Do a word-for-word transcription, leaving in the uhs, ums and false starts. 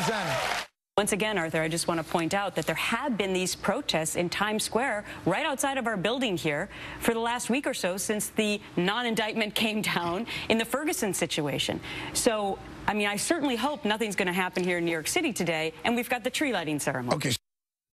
Susanna. Once again, Arthur, I just want to point out that there have been these protests in Times Square right outside of our building here for the last week or so since the non-indictment came down in the Ferguson situation. So, I mean, I certainly hope nothing's going to happen here in New York City today, and we've got the tree lighting ceremony. Okay.